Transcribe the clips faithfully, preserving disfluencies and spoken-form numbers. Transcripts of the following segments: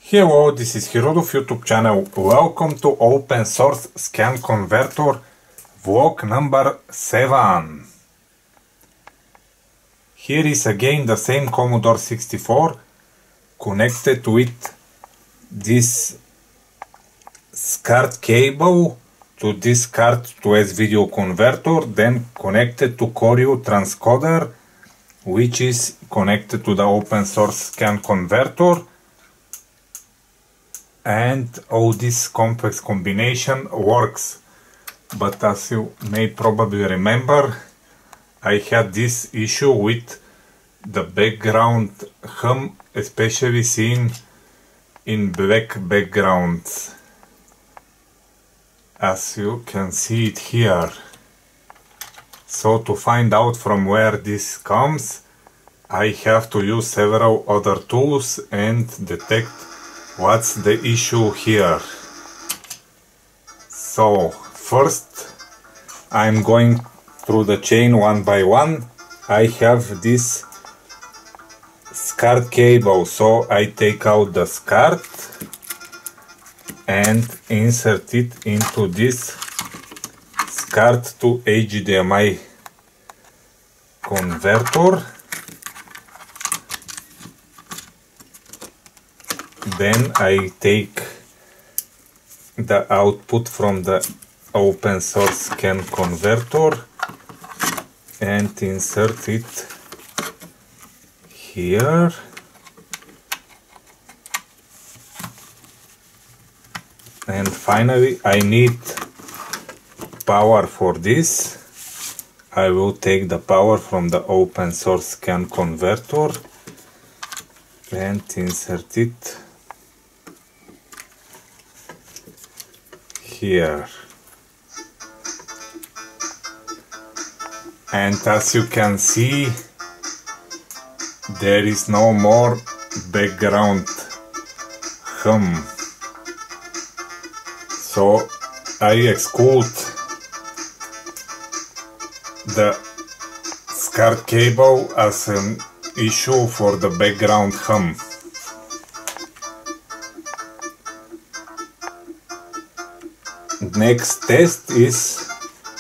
Hello, this is Hirudov YouTube channel. Welcome to Open Source Scan Converter vlog number seven. Here is again the same Commodore sixty-four connected with this SCART cable to this card to S video converter, then connected to Koryuu Transcoder, which is connected to the Open Source Scan Converter. And all this complex combination works, but as you may probably remember, I had this issue with the background hum, especially seen in black backgrounds, as you can see it here. So to find out from where this comes, I have to use several other tools and detect what's the issue here. So first I'm going through the chain one by one. I have this SCART cable, so I take out the SCART and insert it into this SCART to H D M I converter. Then I take the output from the Open Source Scan Converter and insert it here. And finally I need power for this. I will take the power from the Open Source Scan Converter and insert it here. And as you can see, there is no more background hum. So I exclude the SCART cable as an issue for the background hum. Next test is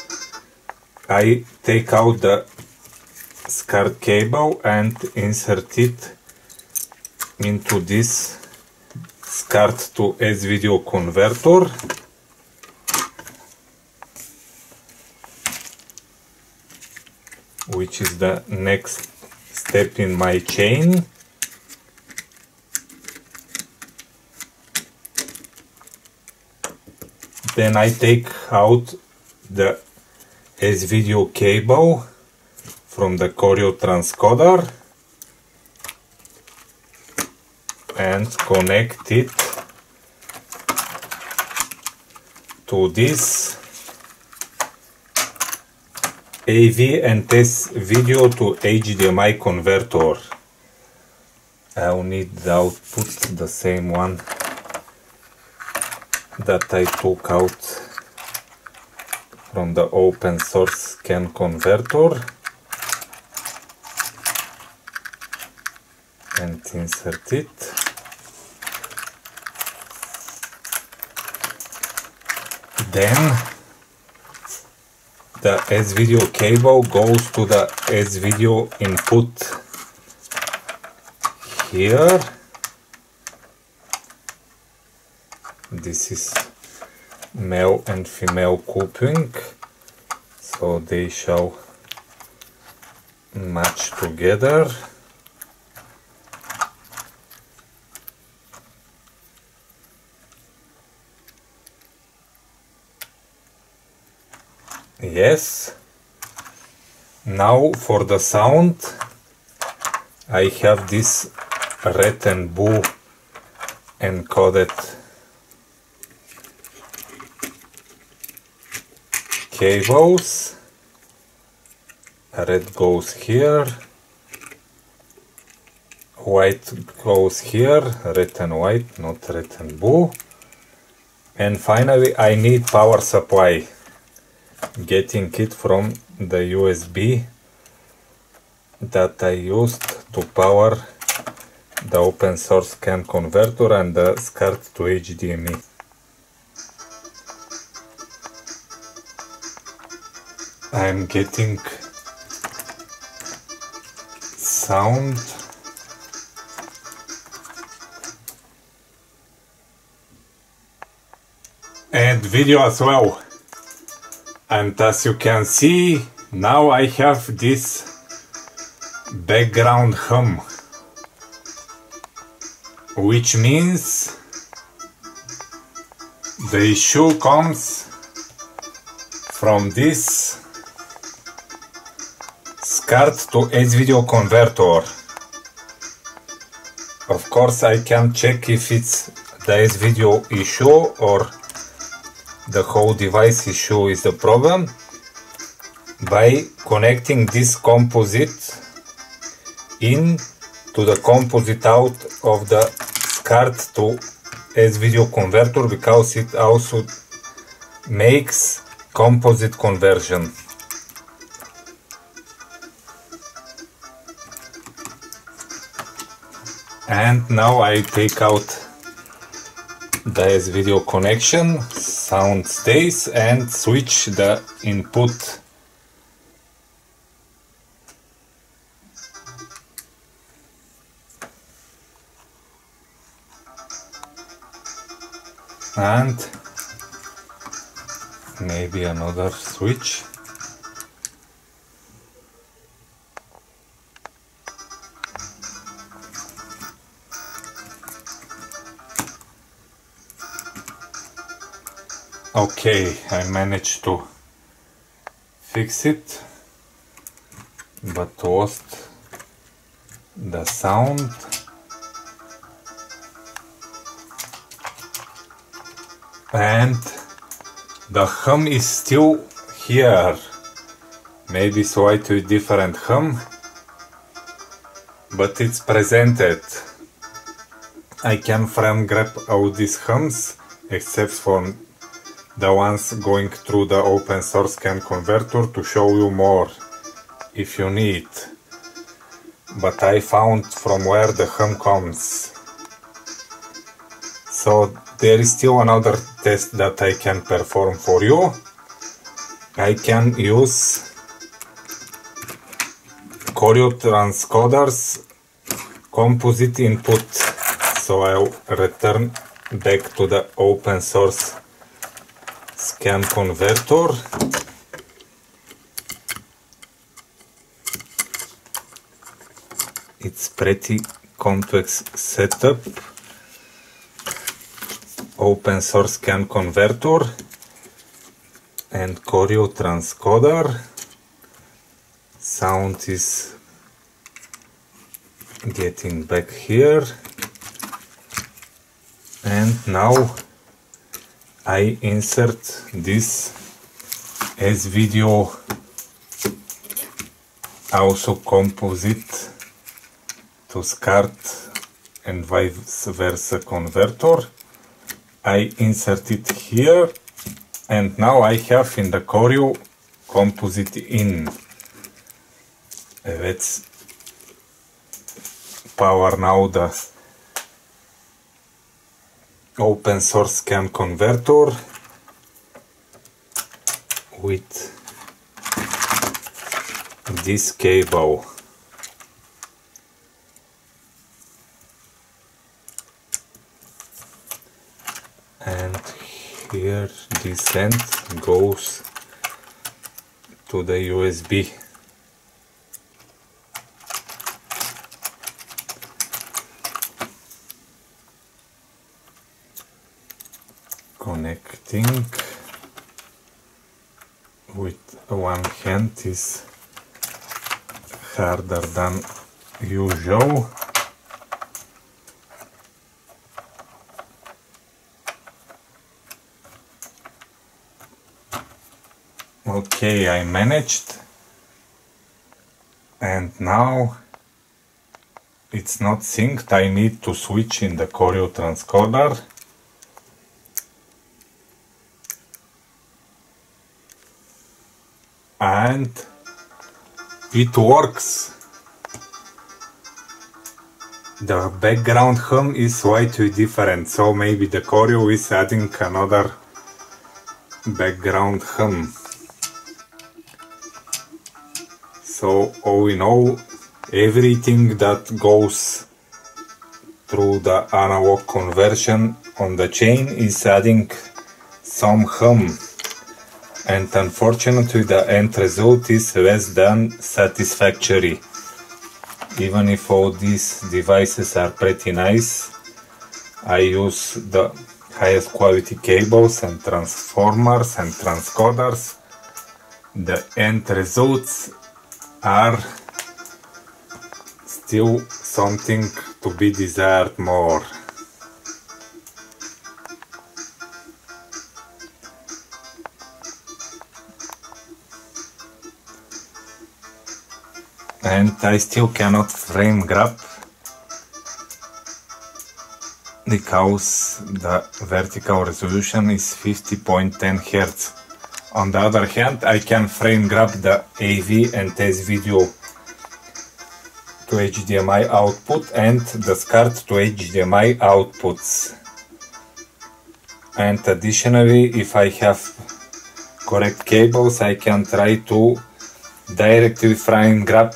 I take out the SCART cable and insert it into this SCART to S video converter. Which is the next step in my chain. Then I take out the S video cable from the Koryuu Transcoder and connect it to this A V and S video to H D M I converter. I'll need the output, the same one that I took out from the Open Source Scan Converter and insert it. Then the S video cable goes to the S video input here. This is male and female coupling, so they shall match together. Yes. Now for the sound, I have this red and blue encoded cables. Red goes here, white goes here, red and white, not red and blue. And finally I need power supply, getting it from the U S B that I used to power the open source CAN converter and the SCART to H D M I. I'm getting sound and video as well, and as you can see, now I have this background hum, which means the issue comes from this SCART to S-video converter. Of course, I can check if it's the S-video issue or the whole device issue is the problem by connecting this composite in to the composite out of the SCART to S-video converter, because it also makes composite conversion. And now I take out the S-video connection, sound stays, and switch the input. And maybe another switch. Okay, I managed to fix it, but lost the sound. And the hum is still here, maybe slightly different hum, but it's presented. I can frame grab all these hums except for the ones going through the open source CAN converter to show you more if you need, but I found from where the hum comes. So there is still another test that I can perform for you. I can use Koryuu Transcoder's composite input. So I'll return back to the open source CAN converter. It's pretty complex setup. Open source CAN converter and Koryuu Transcoder. Sound is getting back here, and now I insert this S-video also composite to SCART and vice versa converter. I insert it here, and now I have in the Koryuu composite in. Let's power now the open source CAN converter with this cable. And here this end goes to the U S B. Connecting with one hand is harder than usual. Okay, I managed, and now it's not synced. I need to switch in the Koryuu Transcoder. And it works. the background hum is slightly different, so maybe the Koryuu is adding another background hum. So all in all, everything that goes through the analog conversion on the chain is adding some hum, and unfortunately the end result is less than satisfactory. Even if all these devices are pretty nice, I use the highest quality cables and transformers and transcoders, the end results are still something to be desired more. And I still cannot frame grab because the vertical resolution is fifty point one zero hertz. On the other hand, I can frame grab the A V and S video to H D M I output and the SCART to H D M I outputs. And additionally, if I have correct cables, I can try to directly frame grab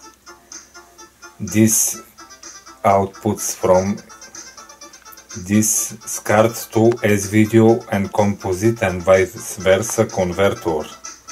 these outputs from this SCART to S video and composite and vice versa converter.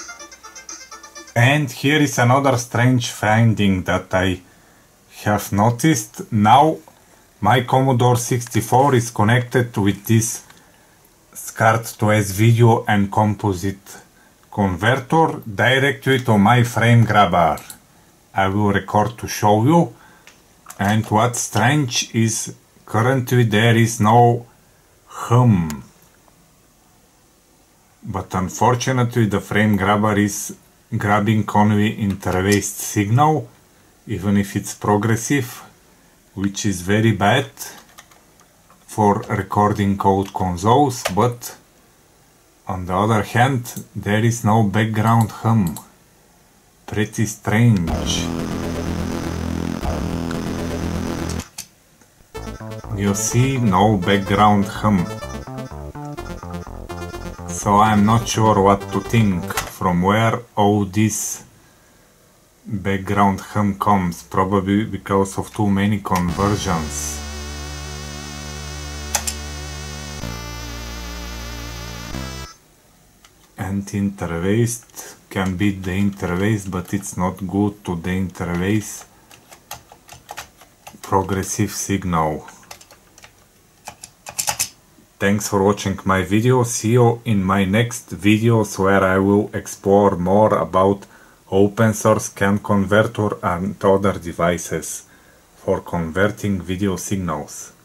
And here is another strange finding that I have noticed. Now my Commodore sixty-four is connected with this SCART to S video and composite converter directly to my frame grabber. I will record to show you. And what's strange is currently there is no hum, but unfortunately the frame grabber is grabbing only interlaced signal, even if it's progressive, which is very bad for recording code consoles. But on the other hand, there is no background hum. Pretty strange. You see, no background hum. So I'm not sure what to think, from where all this background hum comes, probably because of too many conversions. And interlaced can beat the interlaced, but it's not good to the interlace progressive signal. Thanks for watching my video. See you in my next videos where I will explore more about open source scan converter and other devices for converting video signals.